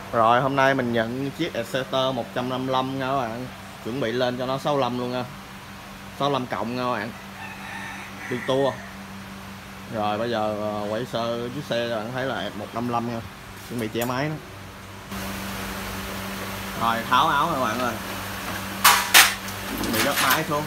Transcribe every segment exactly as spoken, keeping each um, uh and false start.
Rồi hôm nay mình nhận chiếc Exciter một trăm năm mươi lăm nha các bạn. Chuẩn bị lên cho nó sáu mươi lăm luôn nha. sáu mươi lăm cộng nha các bạn. Đi tour. Rồi bây giờ quay sơ chiếc xe các bạn thấy là một trăm năm mươi lăm nha. Chuẩn bị che máy đó. Rồi tháo áo các bạn ơi. Bị đất máy xuống.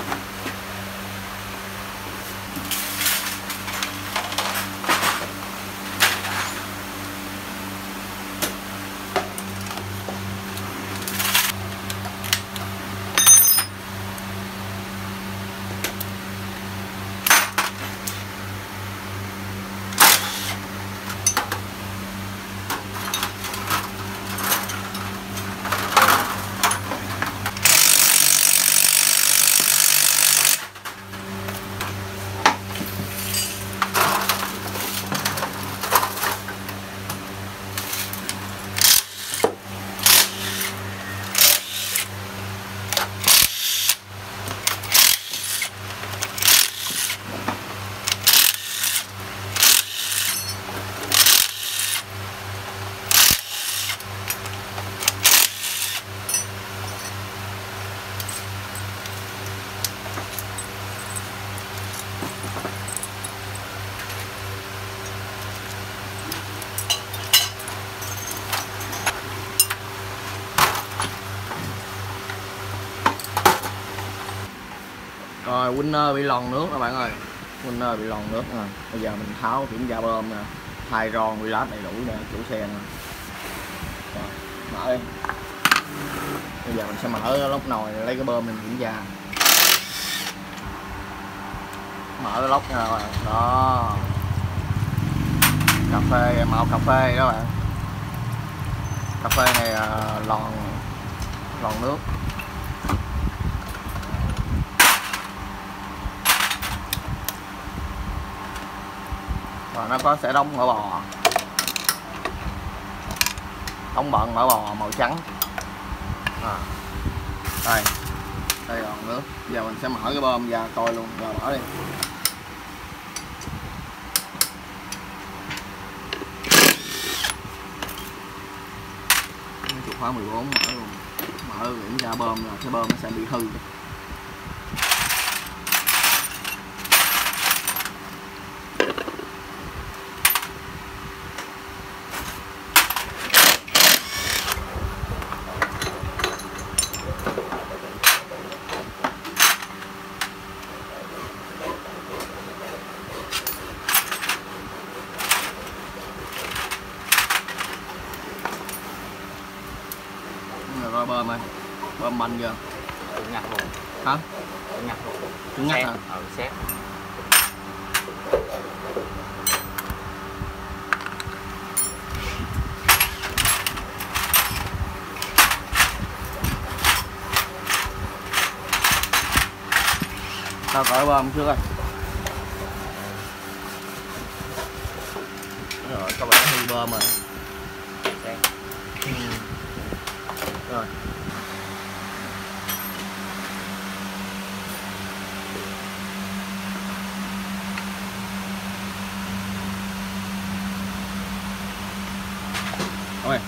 Rồi winner bị lòn nước các bạn ơi. Winner bị lòn nước nè. Bây giờ mình tháo kiểm tra bơm nè. Thay ron quy lát đầy đủ nè chủ xe nè. Rồi, mở đi. Bây giờ mình sẽ mở lốc nồi lấy cái bơm mình kiểm tra. Mở cái lốc nha các bạn. Đó. Cà phê màu cà phê đó bạn. Cà phê này lòn lòn nước. Và nó có sẽ đóng mỡ bò, đóng bận mỡ bò màu trắng. À, đây đây là nước. Giờ mình sẽ mở cái bơm ra coi luôn. Rồi mở đi. Chục khóa mười bốn mở luôn. Mở kiểm tra bơm là cái bơm nó sẽ bị hư. Rồi bơm ơi, bơm mạnh chưa? Cứng ngặt luôn. Hả? Cứng ngặt luôn. Cứng ngắt hả? Ừ, xét. Tao cởi bơm trước rồi. Rồi các bạn hư bơm rồi. Xét. Ừ. Rồi. Ôi.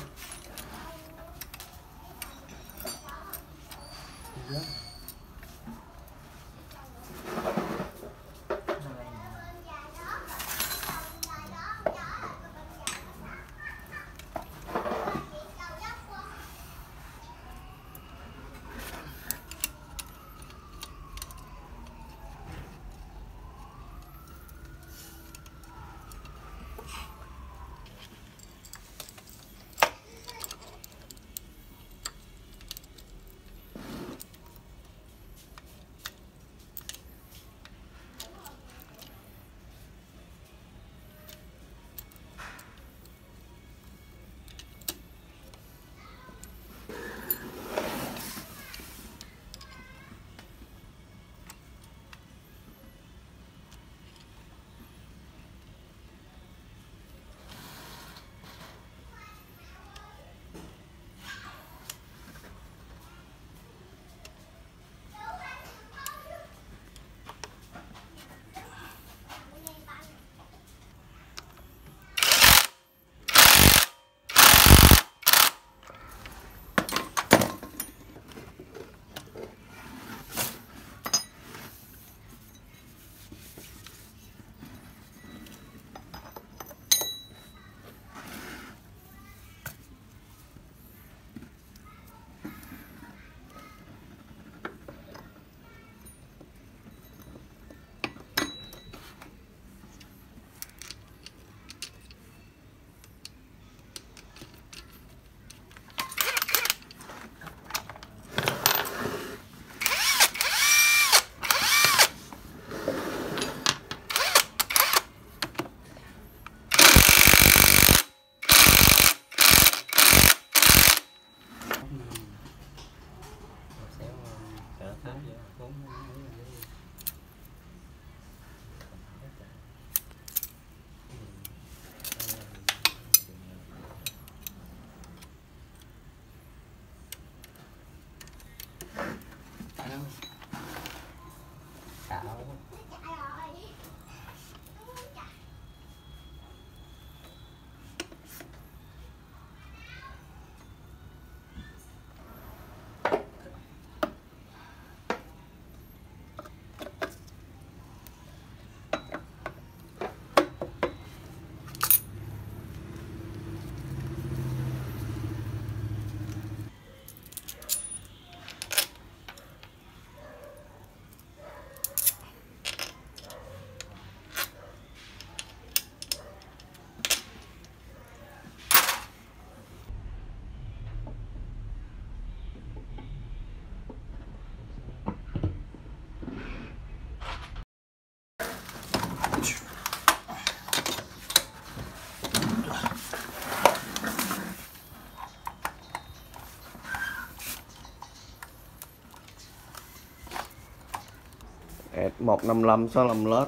một năm lăm sáu lăm lết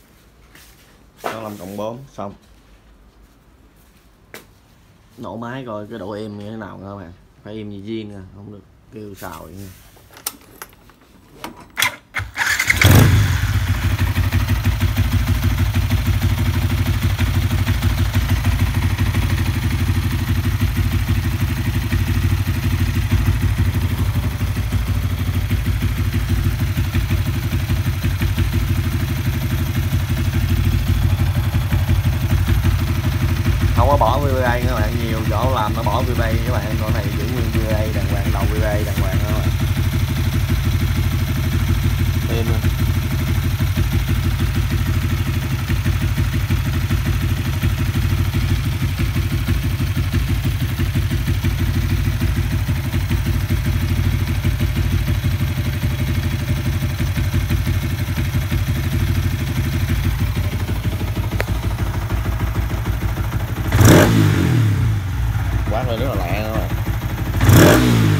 sáu lăm cộng bốn xong. Nổ máy coi cái độ êm như thế nào nha các bạn, phải êm như zin nha, không được kêu xào vậy nha. Không có bỏ vê bê a các bạn, nhiều chỗ làm nó bỏ vê bê a các bạn, con này giữ nguyên vê bê a đàng hoàng, đầu vê bê a đàng hoàng các bạn. Êm luôn. Quát lên rất là lẹ các bạn.